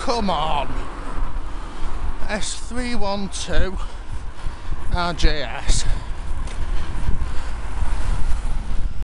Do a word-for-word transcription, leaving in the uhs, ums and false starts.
come on. S three twelve R J S.